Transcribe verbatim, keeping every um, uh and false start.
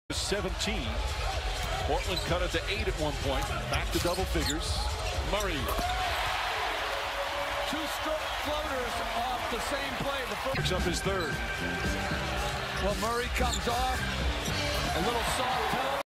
seventeen. Portland cut it to eight at one point. Back to double figures. Murray. Two stroke floaters off the same play. The first Picks up his third. well, Murray comes off. A little soft.